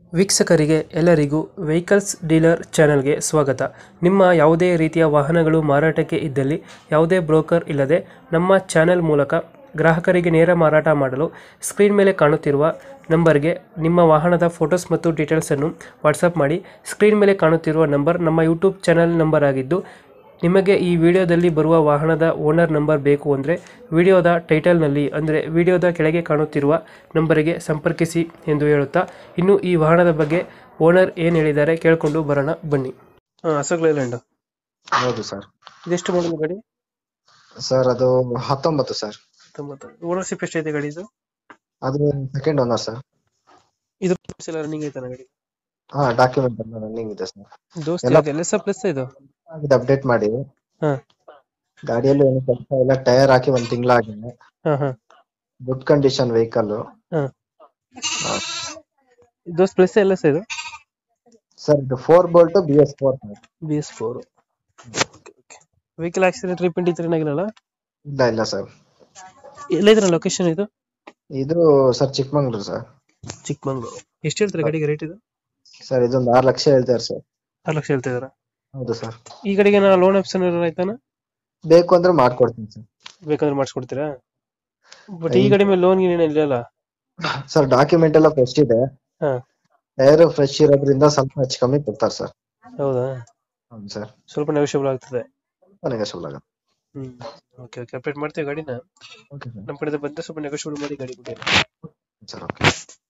ವೀಕ್ಷಕರಿಗೆ ಎಲ್ಲರಿಗೂ vehicles dealer ಚಾನೆಲ್ಗೆ ಸ್ವಾಗತ. ನಿಮ್ಮ ಯಾವುದೇ ರೀತಿಯ ವಾಹನಗಳು ಮಾರಾಟಕ್ಕೆ ಇದ್ದಲ್ಲಿ ಯಾವುದೇ ಬ್ರೋಕರ್ ಇಲ್ಲದೆ ನಮ್ಮ ಚಾನೆಲ್ ಮೂಲಕ ಗ್ರಾಹಕರಿಗೆ ನೇರ ಮಾರಾಟ ಮಾಡಲು ಸ್ಕ್ರೀನ್ ಮೇಲೆ ಕಾಣುತ್ತಿರುವ ನಂಬರ್ಗೆ ನಿಮ್ಮ ವಾಹನದ ಫೋಟೋಸ್ ಮತ್ತು ಡೀಟೇಲ್ಸನ್ನು ವಾಟ್ಸಪ್ ಮಾಡಿ. ಸ್ಕ್ರೀನ್ ಮೇಲೆ ಕಾಣುತ್ತಿರುವ ನಂಬರ್ ನಮ್ಮ ಯೂಟ್ಯೂಬ್ ಚಾನೆಲ್ ನಂಬರ್ ಆಗಿದ್ದು, ನಿಮಗೆ ಈ ವಿಡಿಯೋದಲ್ಲಿ ಬರುವ ವಾಹನದ ಓನರ್ ನಂಬರ್ ಬೇಕು ಅಂದರೆ ವಿಡಿಯೋದ ಟೈಟಲ್ನಲ್ಲಿ ಅಂದರೆ ವಿಡಿಯೋದ ಕೆಳಗೆ ಕಾಣುತ್ತಿರುವ ನಂಬರಿಗೆ ಸಂಪರ್ಕಿಸಿ ಎಂದು ಹೇಳುತ್ತಾ, ಇನ್ನು ಈ ವಾಹನದ ಬಗ್ಗೆ ಓನರ್ ಏನು ಹೇಳಿದ್ದಾರೆ ಕೇಳಿಕೊಂಡು ಬರೋಣ ಬನ್ನಿ. ಅಶೋಕ್ ಲೈಲ್ಯಾಂಡ್ ಹೌದು ಸರ್. ಇದೆಷ್ಟು ಮಾಡಲು ಗಾಡಿ? ಸರ್ ಅದು 19 ಸರ್. ಓನರ್ಶಿಪ್ ಎಷ್ಟೈತೆ ಗಾಡಿ ಇದು? ಅದು ಸೆಕೆಂಡ್ ಓನರ್ ಸರ್. ಇದು ಎಲ್ಲ ರನ್ನಿಂಗ್ ಐತೆ ಗಾಡಿ? ಹಾ, ಡಾಕ್ಯುಮೆಂಟ್ ಎಲ್ಲ ರನ್ನಿಂಗ್ ಇದೆ ಸರ್. ದೋಸ್ತ್ ಎಲ್ಲ LS ಪ್ಲಸ್ ಇದು? ಅಪ್ಡೇಟ್ ಮಾಡಿ. ಹಾ ಗಾಡಿಯಲ್ಲಿ ಏನು ಕೆಲಸ ಇಲ್ಲ, ಟೈರ್ ಹಾಕಿ 1 ತಿಂಗಳಾಗಿದೆ. ಹಾ ಹಾ ಗುಡ್ ಕಂಡೀಷನ್ ವೆಹಿಕಲ್ ಹಾ ದೋಸ್ತ್ ಪ್ಲಸ್ LS ಇದು? ಸರ್. ಇದು 4 bolt BS4 BS4. Vehicle accident repaint ಇತ್ತು ಏನಾಗಿರಲ್ಲ? ಇಲ್ಲ ಸರ್. ಎಲ್ಲಿದ್ರ ಲೊಕೇಶನ್ ಇದು? ಇದು ಸರ್ ಚಿಕ್ಕಮಂಗ್ಳೂರು ಸರ್. ಚಿಕ್ಕಮಂಗ್ಳೂರು. ಎಷ್ಟು ಹೇಳ್ತಾರೆ ಗಾಡಿಗೆ ರೇಟ್ ಇದು? ಸರ್ ಇದೊಂದು 6 ಲಕ್ಷ ಹೇಳ್ತಾರೆ ಸರ್. 6 ಲಕ್ಷ ಹೇಳ್ತಾ ಇದಾರ? ಹೌದು ಸರ್. ಈ ಗಾಡಿಗೆ ನಾನು ಲೋನ್ ಆಪ್ಷನ್ ಆಯ್ತಾನ? ಬೇಕು ಅಂದ್ರೆ ಮಾಡ್ಕೊಡ್ತೀನಿ ಸರ್. ಬೇಕಂದ್ರೆ ಮಾಡಿಸ್ಕೊಡ್ತೀರಾ? ಬಟ್ ಈ ಗಾಡಿ ಮೇಲೆ ಲೋನ್ ಏನಿಲ್ಲ ಇಲ್ಲಲ್ಲ ಸರ್. ಡಾಕ್ಯುಮೆಂಟ್ ಎಲ್ಲ ಫ್ರೆಶ್ ಇದೆ. ಹಾ ಟೈರ್ ಫ್ರೆಶ್ ಇರೋದ್ರಿಂದ ಸ್ವಲ್ಪ ಹೆಚ್ಚು ಕಮ್ಮಿ ಕೊಡ್ತಾರೆ ಸರ್. ಹೌದಾ? ಹೌದು ಸರ್. ಸ್ವಲ್ಪ ನೆಗೋಷಿಯಬಲ್ ಆಗ್ತದೆ. ನೆಗೋಷಿಯಬಲ್ ಆಗುತ್ತೆ. ಓಕೆ ಅಪ್ಡೇಟ್ ಮಾಡ್ತೀವಿ ಗಾಡಿನ. Okay sir. ನಮ್ಮ ಕಡೆ ಬಂದ್ರೆ ಸ್ವಲ್ಪ ನೆಗೋಷಿಯಬಲ್ ಮಾಡಿ ಗಾಡಿ ಕೊಡಿ. Sir okay.